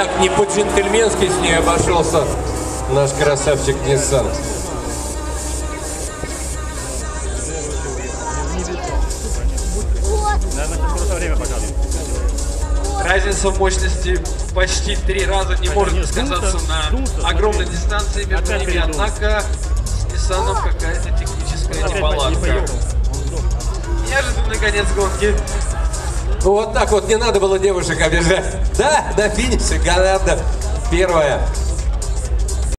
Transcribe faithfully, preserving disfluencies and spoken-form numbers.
так не по-джентльменски с ней обошелся наш красавчик Nissan. Разница в мощности почти три раза не может сказаться на огромной дистанции между ними, однако с Nissan какая-то техническая неполадка. Неожиданный конец гонки. Вот так вот не надо было девушек обижать. Да, на финише Ганарда первая.